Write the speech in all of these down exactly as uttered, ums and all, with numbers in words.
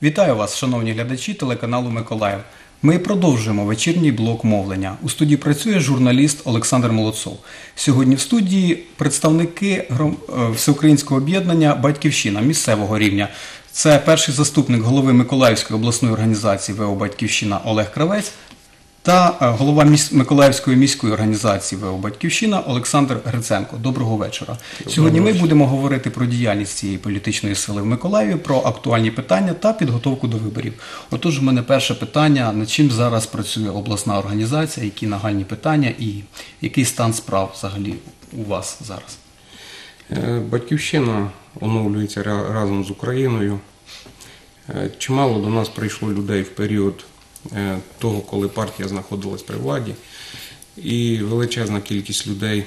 Вітаю вас, шановні глядачі телеканалу «Миколаїв». Ми продовжуємо вечірній блок мовлення. У студії працює журналіст Олександр Молодцов. Сьогодні в студії представники Всеукраїнського об'єднання «Батьківщина» місцевого рівня. Це перший заступник голови Миколаївської обласної організації ВО «Батьківщина» Олег Кравець та голова Миколаївської міської організації ВО «Батьківщина» Олександр Гриценко. Доброго вечора. Доброго Сьогодні вечора. Ми будемо говорити про діяльність цієї політичної сили в Миколаєві, про актуальні питання та підготовку до виборів. Отож, у мене перше питання, над чим зараз працює обласна організація, які нагальні питання і який стан справ взагалі у вас зараз? «Батьківщина» оновлюється разом з Україною. Чимало до нас прийшло людей в період того, коли партія знаходилась при владі, і величезна кількість людей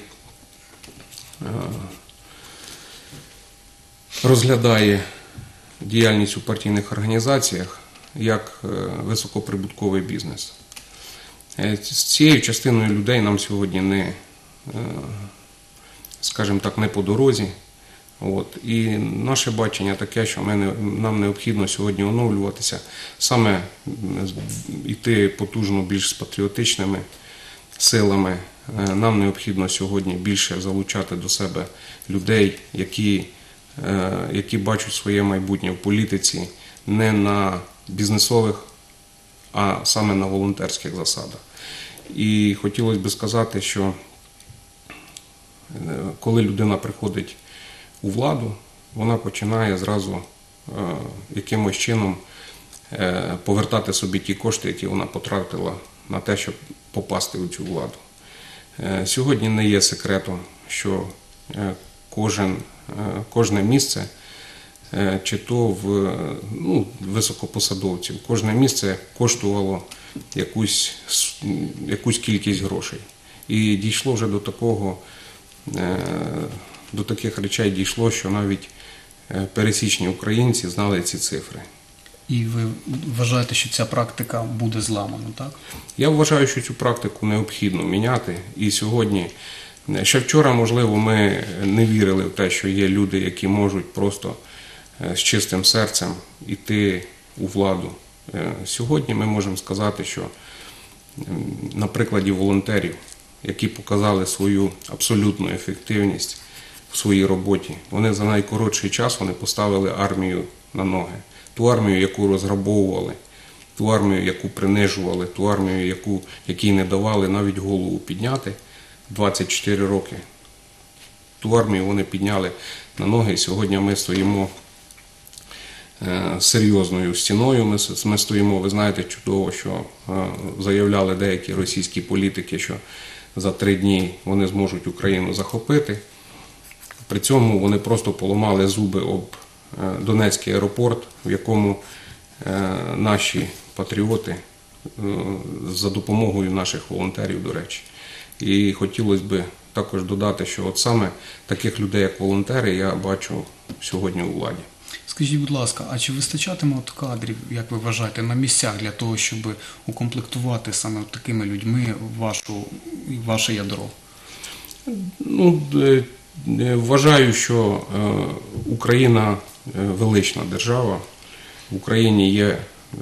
розглядає діяльність у партійних організаціях як високоприбутковий бізнес. З цією частиною людей нам сьогодні не, скажімо так, не по дорозі. От. І наше бачення таке, що ми не, нам необхідно сьогодні оновлюватися, саме йти потужно більш з патріотичними силами. Нам необхідно сьогодні більше залучати до себе людей, які, які бачать своє майбутнє в політиці не на бізнесових, а саме на волонтерських засадах. І хотілося б сказати, що коли людина приходить у владу, вона починає зразу е, якимось чином е, повертати собі ті кошти, які вона потратила на те, щоб попасти у цю владу. Е, сьогодні не є секретом, що е, кожен, е, кожне місце, е, чи то в ну, високопосадовців, кожне місце коштувало якусь, якусь кількість грошей. І дійшло вже до такого, е, До таких речей дійшло, що навіть пересічні українці знали ці цифри. І ви вважаєте, що ця практика буде зламана, так? Я вважаю, що цю практику необхідно міняти. І сьогодні, ще вчора, можливо, ми не вірили в те, що є люди, які можуть просто з чистим серцем йти у владу. Сьогодні ми можемо сказати, що на прикладі волонтерів, які показали свою абсолютну ефективність в своїй роботі. Вони за найкоротший час вони поставили армію на ноги. Ту армію, яку розграбовували, ту армію, яку принижували, ту армію, яку, якій не давали навіть голову підняти двадцять чотири роки. Ту армію вони підняли на ноги, і сьогодні ми стоїмо серйозною стіною. Ми, ми стоїмо, ви знаєте чудово, що заявляли деякі російські політики, що за три дні вони зможуть Україну захопити. При цьому вони просто поламали зуби об Донецький аеропорт, в якому наші патріоти за допомогою наших волонтерів, до речі. І хотілося б також додати, що от саме таких людей, як волонтери, я бачу сьогодні у владі. Скажіть, будь ласка, а чи вистачатиме от кадрів, як ви вважаєте, на місцях для того, щоб укомплектувати саме такими людьми вашу, ваше ядро? Ну, вважаю, що Україна велична держава, в Україні є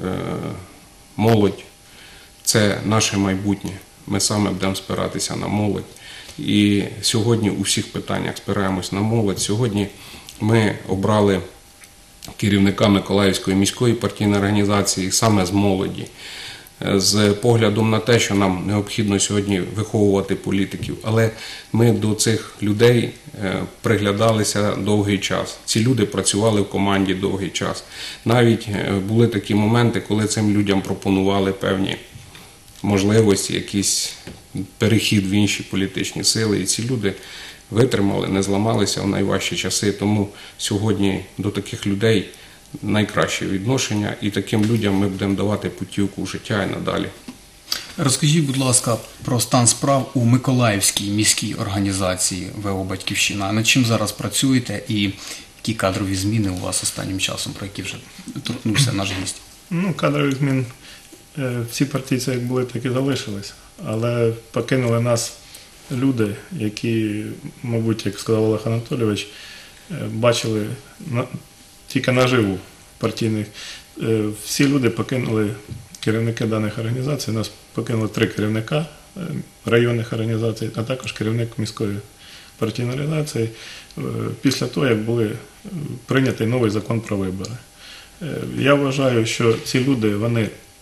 молодь, це наше майбутнє. Ми саме будемо спиратися на молодь. І сьогодні у всіх питаннях спираємось на молодь. Сьогодні ми обрали керівника Миколаївської міської партійної організації саме з молоді, з поглядом на те, що нам необхідно сьогодні виховувати політиків. Але ми до цих людей приглядалися довгий час. Ці люди працювали в команді довгий час. Навіть були такі моменти, коли цим людям пропонували певні можливості, якийсь перехід в інші політичні сили. І ці люди витримали, не зламалися в найважчі часи. Тому сьогодні до таких людей найкраще відношення, і таким людям ми будемо давати путівку в життя і надалі. Розкажіть, будь ласка, про стан справ у Миколаївській міській організації ВО «Батьківщина». Над чим зараз працюєте і які кадрові зміни у вас останнім часом, про які вже торкнувся наш гість? Ну, кадрові зміни, всі партійці як були, так і залишились. Але покинули нас люди, які, мабуть, як сказав Олег Анатолійович, бачили тільки наживу партійних е, всі люди покинули, керівники даних організацій, нас покинули три керівника е, районних організацій, а також керівник міської партійної організації, е, після того, як були е, прийнятий новий закон про вибори. Е, Я вважаю, що ці люди, вони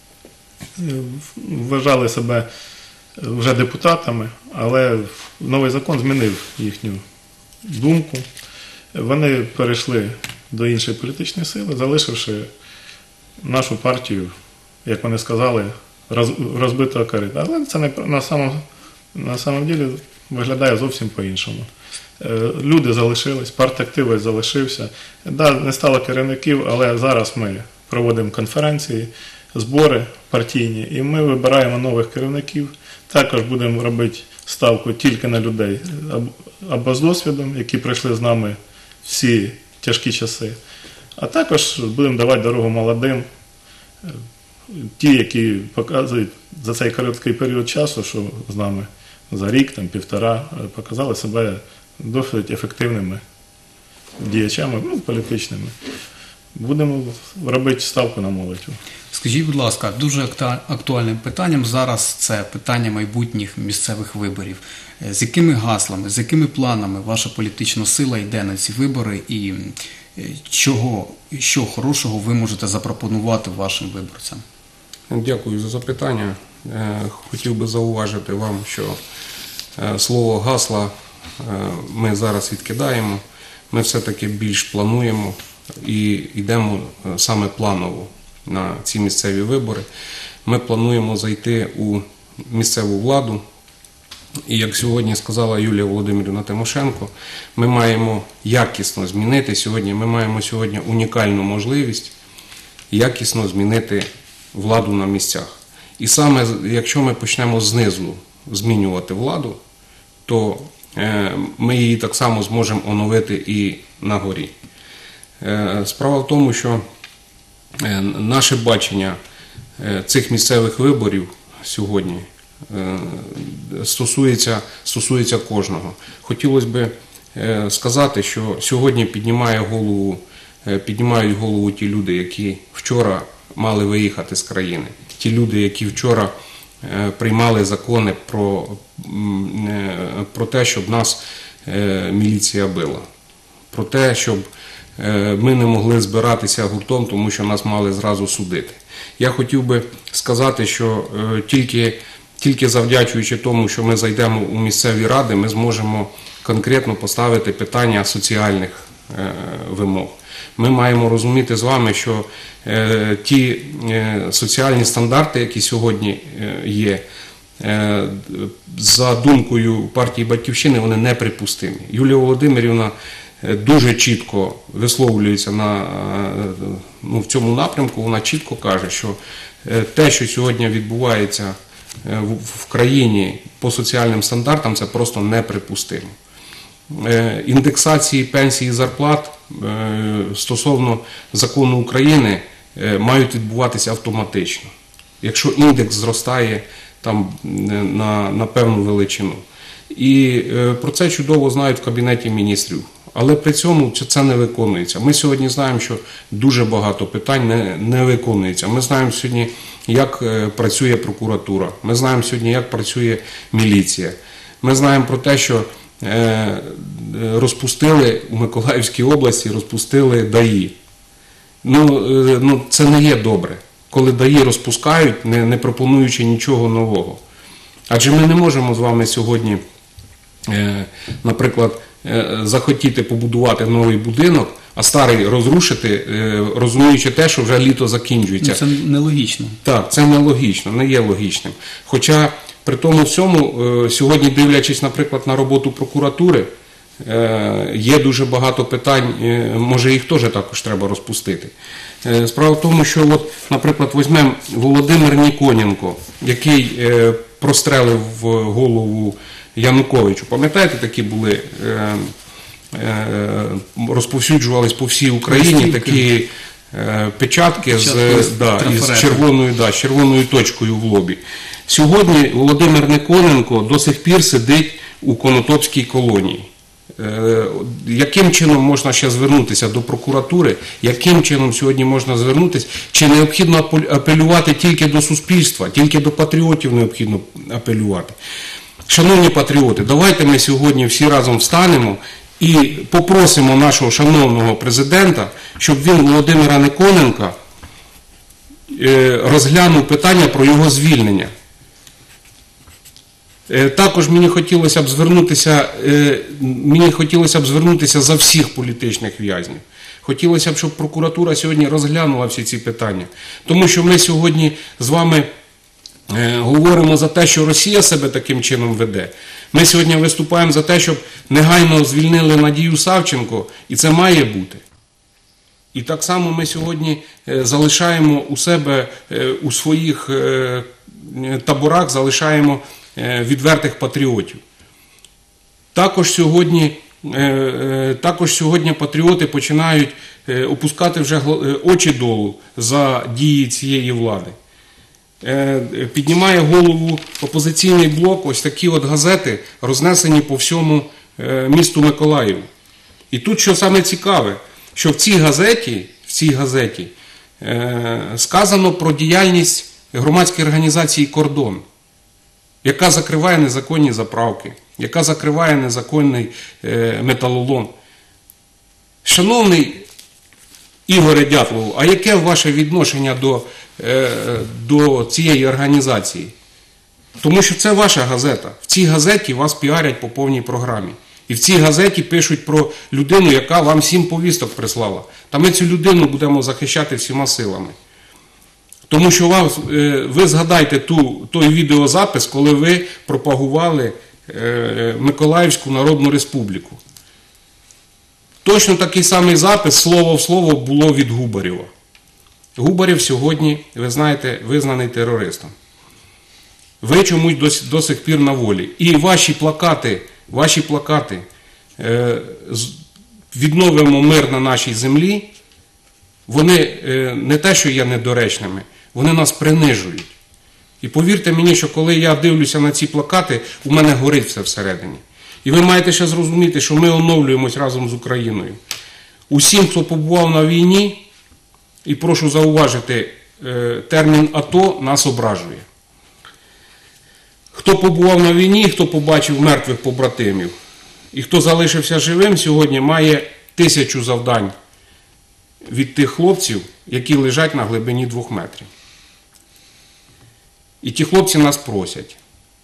е, вважали себе вже депутатами, але новий закон змінив їхню думку. Вони перейшли до іншої політичної сили, залишивши нашу партію, як вони сказали, роз- розбитого корита. Але це не, на самом, на самом ділі виглядає зовсім по-іншому. Е, Люди залишились, партактивець залишився. Да, не стало керівників, але зараз ми проводимо конференції, збори партійні, і ми вибираємо нових керівників. Також будемо робити ставку тільки на людей аб- або з досвідом, які пройшли з нами всі тяжкі часи. А також будемо давати дорогу молодим, е, ті, які показують за цей короткий період часу, що з нами за рік, там, півтора, е, показали себе досить ефективними діячами, ну, політичними. Будемо робити ставку на молодь. Скажіть, будь ласка, дуже акта- актуальним питанням зараз це питання майбутніх місцевих виборів. Е, З якими гаслами, з якими планами ваша політична сила йде на ці вибори і е, чого, що хорошого ви можете запропонувати вашим виборцям? Дякую за запитання. Е, Хотів би зауважити вам, що е, слово гасла е, ми зараз відкидаємо. Ми все-таки більш плануємо і йдемо е, саме планово на ці місцеві вибори. Ми плануємо зайти у місцеву владу. І як сьогодні сказала Юлія Володимирівна Тимошенко, ми маємо якісно змінити сьогодні, ми маємо сьогодні унікальну можливість якісно змінити владу на місцях. І саме якщо ми почнемо знизу змінювати владу, то е, ми її так само зможемо оновити і на горі. Е, Справа в тому, що е, наше бачення е, цих місцевих виборів сьогодні е, стосується, стосується кожного. Хотілося б е, сказати, що сьогодні піднімає голову, е, піднімають голову ті люди, які вчора мали виїхати з країни. Ті люди, які вчора е, приймали закони про, м, е, про те, щоб нас е, міліція била. Про те, щоб е, ми не могли збиратися гуртом, тому що нас мали зразу судити. Я хотів би сказати, що е, тільки, тільки завдячуючи тому, що ми зайдемо у місцеві ради, ми зможемо конкретно поставити питання соціальних е, вимог. Ми маємо розуміти з вами, що е, ті е, соціальні стандарти, які сьогодні е, є, е, за думкою партії «Батьківщини», вони неприпустимі. Юлія Володимирівна е, дуже чітко висловлюється на, е, ну, в цьому напрямку, вона чітко каже, що е, те, що сьогодні відбувається е, в, в країні по соціальним стандартам, це просто неприпустимо. Індексації пенсій і зарплат стосовно закону України мають відбуватися автоматично, якщо індекс зростає там на, на певну величину. І про це чудово знають в Кабінеті міністрів. Але при цьому це не виконується. Ми сьогодні знаємо, що дуже багато питань не, не виконується. Ми знаємо сьогодні, як працює прокуратура. Ми знаємо сьогодні, як працює міліція. Ми знаємо про те, що розпустили у Миколаївській області, розпустили ДАІ. Ну, ну, це не є добре, коли ДАІ розпускають, не, не пропонуючи нічого нового. Адже ми не можемо з вами сьогодні, е, наприклад, е, захотіти побудувати новий будинок, а старий розрушити, е, розуміючи те, що вже літо закінчується. Ну, це нелогічно. Так, це нелогічно, не є логічним. Хоча при тому всьому, сьогодні, дивлячись, наприклад, на роботу прокуратури, є дуже багато питань, може їх теж також треба розпустити. Справа в тому, що, от, наприклад, візьмемо Володимир Ніконенко, який прострелив в голову Януковичу. Пам'ятаєте, такі були, розповсюджувались по всій Україні такі печатки з, да, із червоною, да, з червоною точкою в лобі. Сьогодні Володимир Ніконенко до сих пір сидить у Конотопській колонії. яким чином можна ще звернутися до прокуратури, яким чином сьогодні можна звернутися, чи необхідно апелювати тільки до суспільства, тільки до патріотів необхідно апелювати. Шановні патріоти, давайте ми сьогодні всі разом встанемо і попросимо нашого шановного президента, щоб він Володимира Никоненка розглянув питання про його звільнення. Також мені хотілося б звернутися, мені хотілося б звернутися за всіх політичних в'язнів. Хотілося б, щоб прокуратура сьогодні розглянула всі ці питання. Тому що ми сьогодні з вами говоримо за те, що Росія себе таким чином веде. Ми сьогодні виступаємо за те, щоб негайно звільнили Надію Савченко, і це має бути. І так само ми сьогодні залишаємо у себе, у своїх таборах, залишаємо відвертих патріотів. Також сьогодні, також сьогодні патріоти починають опускати вже очі долу за дії цієї влади. Піднімає голову опозиційний блок, ось такі от газети, рознесені по всьому місту Миколаєву. І тут, що саме цікаве, що в цій газеті, в цій газеті сказано про діяльність громадської організації «Кордон», яка закриває незаконні заправки, яка закриває незаконний металолом. Шановний Ігоре Дятлов, а яке ваше відношення до, до цієї організації? Тому що це ваша газета. В цій газеті вас піарять по повній програмі. І в цій газеті пишуть про людину, яка вам сім повісток прислала. Та ми цю людину будемо захищати всіма силами. Тому що вам, ви згадайте ту, той відеозапис, коли ви пропагували Миколаївську Народну Республіку. Точно такий самий запис, слово в слово, було від Губарєва. Губарєв сьогодні, ви знаєте, визнаний терористом. Ви чомусь до, до сих пір на волі. І ваші плакати, ваші плакати «Відновимо мир на нашій землі», вони не те, що є недоречними, вони нас принижують. І повірте мені, що коли я дивлюся на ці плакати, у мене горить все всередині. І ви маєте ще зрозуміти, що ми оновлюємось разом з Україною. Усім, хто побував на війні, і прошу зауважити, термін АТО нас ображує. Хто побував на війні, хто побачив мертвих побратимів, і хто залишився живим, сьогодні має тисячу завдань від тих хлопців, які лежать на глибині двох метрів. І ті хлопці нас просять,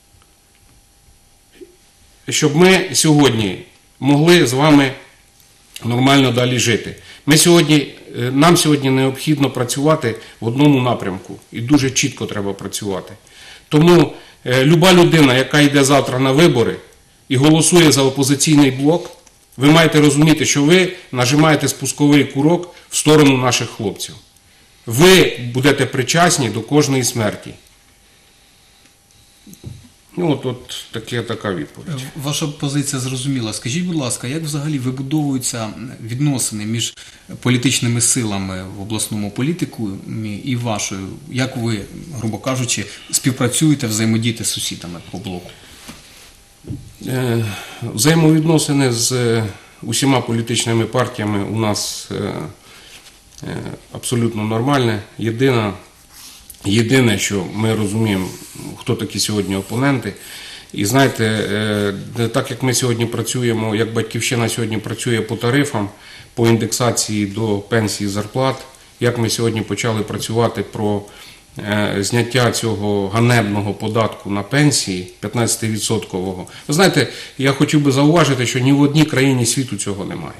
щоб ми сьогодні могли з вами нормально далі жити. Ми сьогодні, нам сьогодні необхідно працювати в одному напрямку. І дуже чітко треба працювати. Тому люба людина, яка йде завтра на вибори і голосує за опозиційний блок, ви маєте розуміти, що ви нажимаєте спусковий курок в сторону наших хлопців. Ви будете причасні до кожної смерті. Ну, от, от таке, така відповідь. Ваша позиція зрозуміла. Скажіть, будь ласка, як взагалі вибудовуються відносини між політичними силами в обласному політикумі і вашою? Як ви, грубо кажучи, співпрацюєте, взаємодієте з сусідами по блоку? Взаємовідносини з усіма політичними партіями у нас абсолютно нормальне. Єдине, єдине, що ми розуміємо, хто такі сьогодні опоненти. І знаєте, так як ми сьогодні працюємо, як Батьківщина сьогодні працює по тарифам, по індексації до пенсій і зарплат, як ми сьогодні почали працювати про зняття цього ганебного податку на пенсії, п'ятнадцятивідсоткового. Ви знаєте, я хотів би зауважити, що ні в одній країні світу цього немає.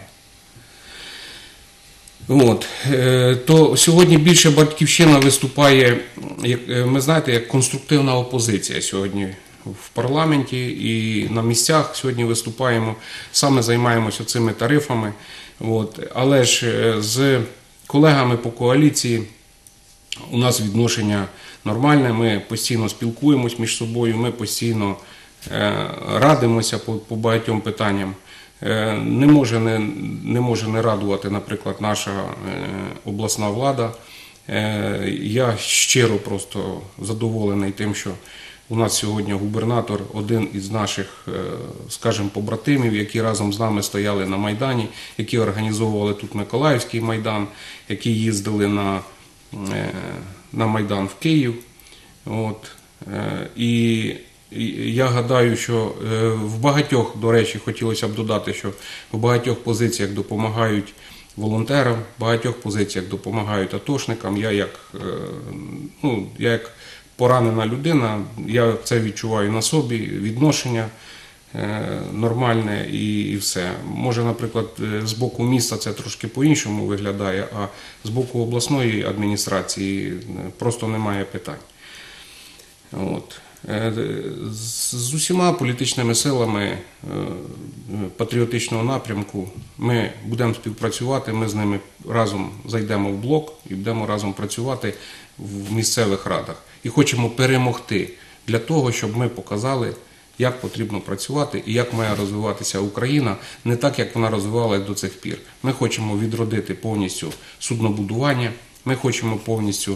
От. То сьогодні більше Батьківщина виступає, як, ми знаєте, як конструктивна опозиція сьогодні в парламенті і на місцях сьогодні виступаємо, саме займаємося цими тарифами. От. Але ж з колегами по коаліції у нас відношення нормальне, ми постійно спілкуємось між собою, ми постійно радимося по, по багатьом питанням. Не може не, не може не радувати, наприклад, наша обласна влада. Я щиро просто задоволений тим, що У нас сьогодні губернатор один із наших, скажімо, побратимів, які разом з нами стояли на Майдані, які організовували тут Миколаївський Майдан, які їздили на, на Майдан в Київ. От. І я гадаю, що в багатьох, до речі, хотілося б додати, що в багатьох позиціях допомагають волонтерам, в багатьох позиціях допомагають атошникам. Я як, ну, я як поранена людина, я це відчуваю на собі, відношення нормальне і, і все. Може, наприклад, з боку міста це трошки по-іншому виглядає, а з боку обласної адміністрації просто немає питань. От. З усіма політичними силами патріотичного напрямку ми будемо співпрацювати, ми з ними разом зайдемо в блок і будемо разом працювати в місцевих радах. І хочемо перемогти для того, щоб ми показали, як потрібно працювати і як має розвиватися Україна, не так, як вона розвивалася до цих пір. Ми хочемо відродити повністю суднобудування, ми хочемо повністю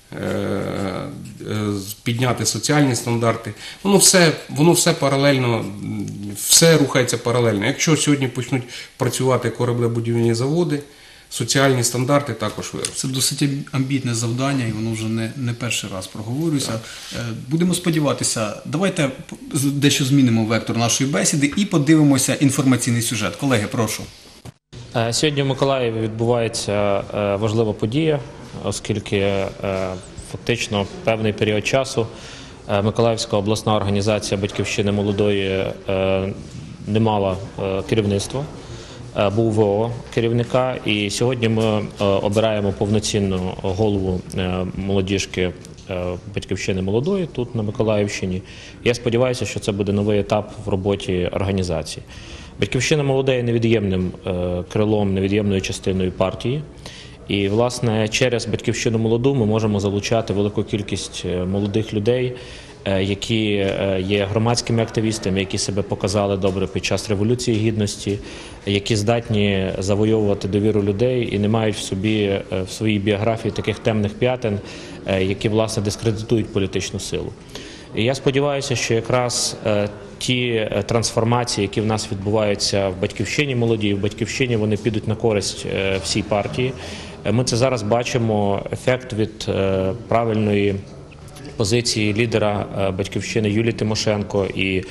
підняти соціальні стандарти. Воно все, воно все паралельно, все рухається паралельно. Якщо сьогодні почнуть працювати кораблебудівні заводи, соціальні стандарти також виростуть. Це досить амбітне завдання, і воно вже не, не перший раз проговорюється. Так. Будемо сподіватися, давайте дещо змінимо вектор нашої бесіди і подивимося інформаційний сюжет. Колеги, прошу. Сьогодні в Миколаєві відбувається важлива подія, оскільки фактично певний період часу Миколаївська обласна організація «Батьківщини молодої» не мала керівництва, був ВО керівника, і сьогодні ми обираємо повноцінну голову молодіжки «Батьківщини молодої» тут на Миколаївщині. Я сподіваюся, що це буде новий етап в роботі організації. «Батьківщина молодої» є невід'ємним крилом, невід'ємною частиною партії. І, власне, через «Батьківщину молоду» ми можемо залучати велику кількість молодих людей, які є громадськими активістами, які себе показали добре під час Революції Гідності, які здатні завойовувати довіру людей і не мають в собі, в своїй біографії таких темних п'ятин, які, власне, дискредитують політичну силу. І я сподіваюся, що якраз ті трансформації, які в нас відбуваються в «Батьківщині молодій», в «Батьківщині», вони підуть на користь всій партії. Ми це зараз бачимо, ефект від правильної позиції лідера «Батьківщини» Юлії Тимошенко і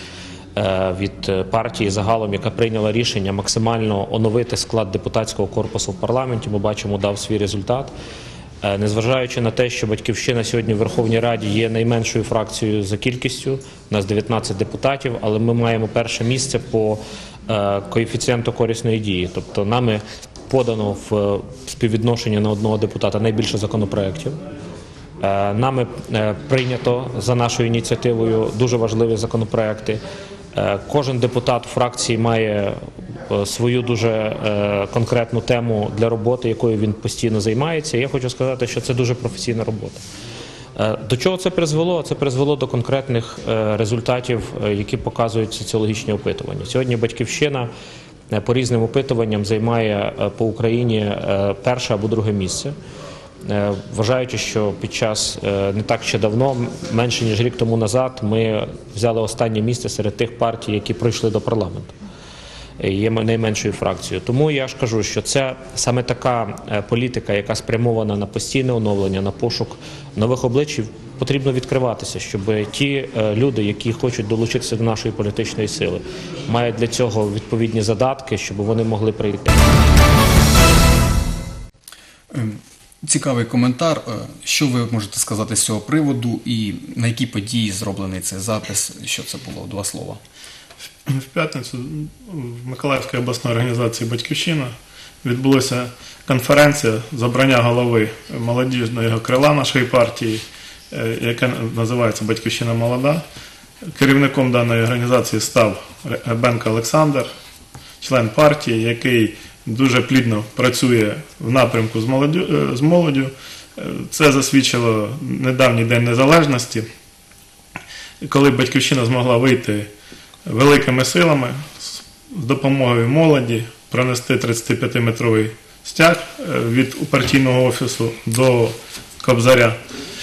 від партії загалом, яка прийняла рішення максимально оновити склад депутатського корпусу в парламенті. Ми бачимо, дав свій результат. Незважаючи на те, що «Батьківщина» сьогодні в Верховній Раді є найменшою фракцією за кількістю, у нас дев'ятнадцять депутатів, але ми маємо перше місце по коефіцієнту корисної дії. Тобто нами подано в співвідношенні на одного депутата найбільше законопроєктів. Нами прийнято за нашою ініціативою дуже важливі законопроєкти. Кожен депутат фракції має свою дуже конкретну тему для роботи, якою він постійно займається. Я хочу сказати, що це дуже професійна робота. До чого це призвело? Це призвело до конкретних результатів, які показують соціологічні опитування. Сьогодні «Батьківщина» по різним опитуванням займає по Україні перше або друге місце. Вважаючи, що під час не так ще давно, менше ніж рік тому назад, ми взяли останнє місце серед тих партій, які пройшли до парламенту. Є найменшою фракцією. Тому я ж кажу, що це саме така політика, яка спрямована на постійне оновлення, на пошук нових облич, потрібно відкриватися, щоб ті люди, які хочуть долучитися до нашої політичної сили, мають для цього відповідні задатки, щоб вони могли прийти. Цікавий коментар. Що ви можете сказати з цього приводу і на які події зроблений цей запис? Що це було? Два слова. В п'ятницю в Миколаївській обласній організації «Батьківщина» відбулася конференція з обрання голови молодіжного крила нашої партії, яка називається «Батьківщина молода». Керівником даної організації став Ребенко Олександр, член партії, який дуже плідно працює в напрямку з молоддю, з молоддю. Це засвідчило недавній День Незалежності, коли «Батьківщина» змогла вийти великими силами з допомогою молоді, пронести тридцятип'ятиметровий стяг від партійного офісу до Кобзаря.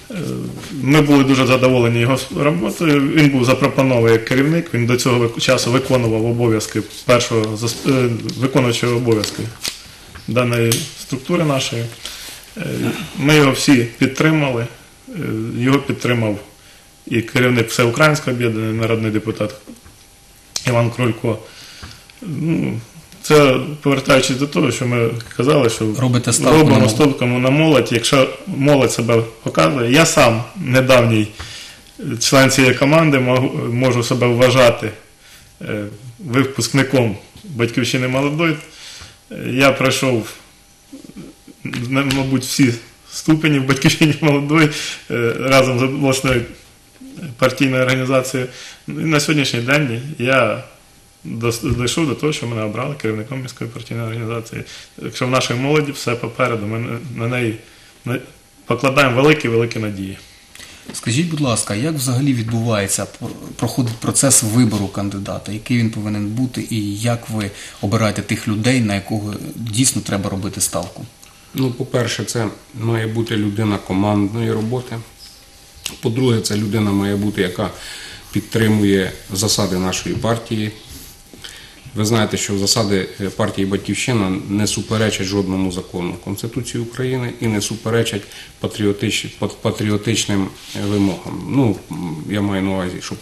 Ми були дуже задоволені його роботою. Він був запропонований як керівник, він до цього часу виконував обов'язки першого виконуючого обов'язки даної структури нашої. Ми його всі підтримали, його підтримав і керівник Всеукраїнського об'єднання, народний депутат Іван Крулько. Ну, це повертаючись до того, що ми казали, що Робите ставку на робимо молодь. ставку на молодь, якщо молодь себе показує. Я сам недавній член цієї команди можу себе вважати випускником «Батьківщини молодої». Я пройшов, мабуть, всі ступені в «Батьківщині молодої» разом з обласною партійною організацією. І на сьогоднішній день я дійшов до того, що мене обрали керівником міської партійної організації. Якщо в нашій молоді все попереду, ми на неї покладаємо великі-великі надії. Скажіть, будь ласка, як взагалі відбувається, проходить процес вибору кандидата, який він повинен бути і як ви обираєте тих людей, на якого дійсно треба робити ставку? Ну, по-перше, це має бути людина командної роботи. По-друге, це людина має бути, яка підтримує засади нашої партії. Ви знаєте, що засади партії «Батьківщина» не суперечать жодному закону Конституції України і не суперечать патріотич... патріотичним вимогам. Ну, я маю на увазі, щоб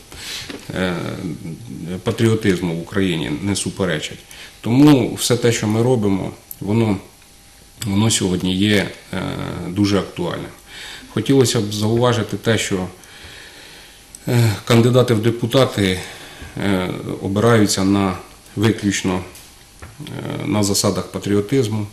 патріотизму в Україні не суперечать. Тому все те, що ми робимо, воно, воно сьогодні є дуже актуальним. Хотілося б зауважити те, що кандидати в депутати обираються на виключно на засадах патріотизму.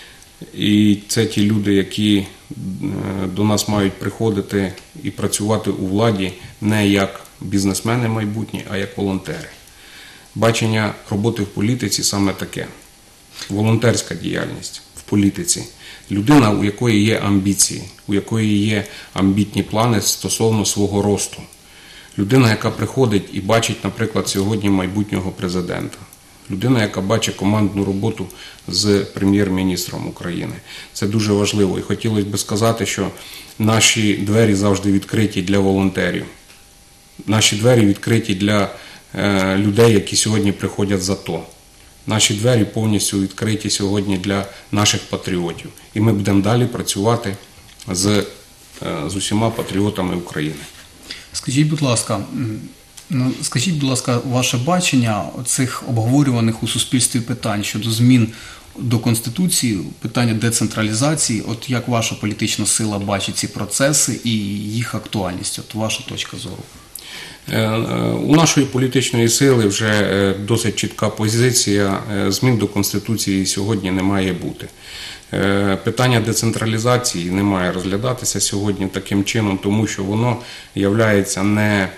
І це ті люди, які до нас мають приходити і працювати у владі не як бізнесмени майбутні, а як волонтери. Бачення роботи в політиці саме таке. Волонтерська діяльність в політиці. Людина, у якої є амбіції, у якої є амбітні плани стосовно свого росту. Людина, яка приходить і бачить, наприклад, сьогодні майбутнього президента. Людина, яка бачить командну роботу з прем'єр-міністром України. Це дуже важливо. І хотілося б сказати, що наші двері завжди відкриті для волонтерів. Наші двері відкриті для е, людей, які сьогодні приходять з АТО. Наші двері повністю відкриті сьогодні для наших патріотів. І ми будемо далі працювати з, е, з усіма патріотами України. Скажіть, будь ласка, ну, скажіть, будь ласка, ваше бачення цих обговорюваних у суспільстві питань щодо змін до Конституції, питання децентралізації, от як ваша політична сила бачить ці процеси і їх актуальність, от ваша точка зору? У нашої політичної сили вже досить чітка позиція, змін до Конституції сьогодні не має бути. Питання децентралізації не має розглядатися сьогодні таким чином, тому що воно є не,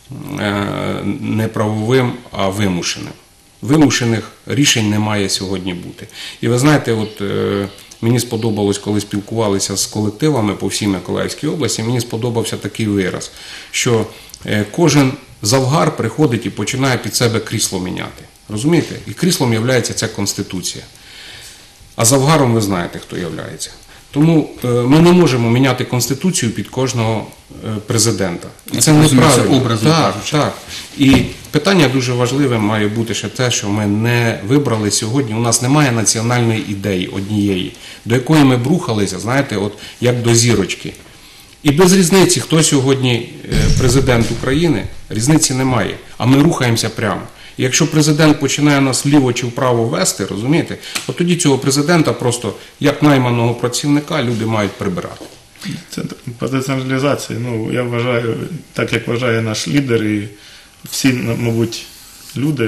не правовим, а вимушеним. Вимушених рішень не має сьогодні бути. І ви знаєте, от мені сподобалось, коли спілкувалися з колективами по всій Миколаївській області, мені сподобався такий вираз, що кожен завгар приходить і починає під себе крісло міняти. Розумієте? І кріслом є ця Конституція. А завгаром ви знаєте, хто є. Тому ми не можемо міняти Конституцію під кожного президента. І це неправильно. Образно так, кажучи. так. І питання дуже важливе має бути ще те, що ми не вибрали сьогодні, у нас немає національної ідеї однієї, до якої ми б рухалися, знаєте, от як до зірочки. І без різниці, хто сьогодні президент України, різниці немає, а ми рухаємося прямо. І якщо президент починає нас вліво чи вправо вести, розумієте, от тоді цього президента просто, як найманого працівника, люди мають прибирати. Це по децентралізації, ну, я вважаю, так як вважає наш лідер і всі, мабуть, люди,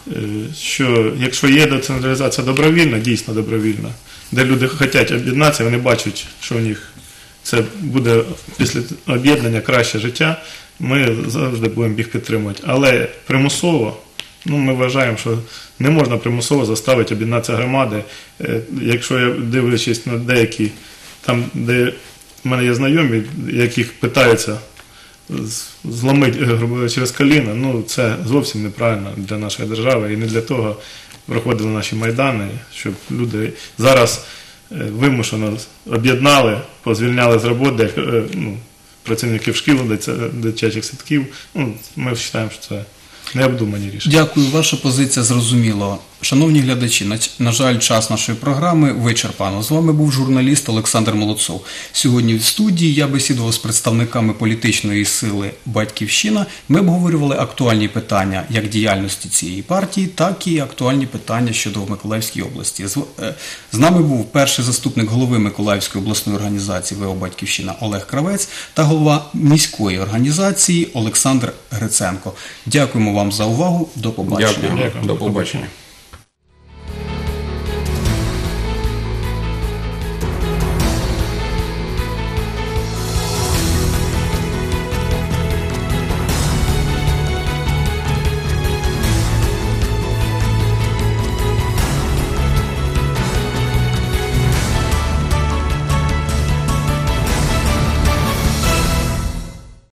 що якщо є децентралізація добровільна, дійсно добровільна, де люди хочуть об'єднатися, вони бачать, що у них це буде після об'єднання краще життя, ми завжди будемо їх підтримувати. Але примусово, ну, ми вважаємо, що не можна примусово заставити об'єднатися громади. Якщо я дивлячись на деякі, там, де в мене є знайомі, яких питаються зломити, грубо говоря, через коліна, ну, це зовсім неправильно для нашої держави і не для того проходили наші майдани, щоб люди зараз вимушено об'єднали, позвільняли з роботи, ну, працівників шкіл, дитя- дитячих садків. Ну, ми вважаємо, що це необдумані рішення. Дякую, ваша позиція зрозуміла. Шановні глядачі, на, на жаль, час нашої програми вичерпано. З вами був журналіст Олександр Молодцов. Сьогодні в студії я бесідував з представниками політичної сили «Батьківщина». Ми обговорювали актуальні питання як діяльності цієї партії, так і актуальні питання щодо Миколаївської області. З, е, з нами був перший заступник голови Миколаївської обласної організації ВО «Батьківщина» Олег Кравець та голова міської організації Олександр Гриценко. Дякуємо вам за увагу. До побачення. Дякую. Дякую. До побачення.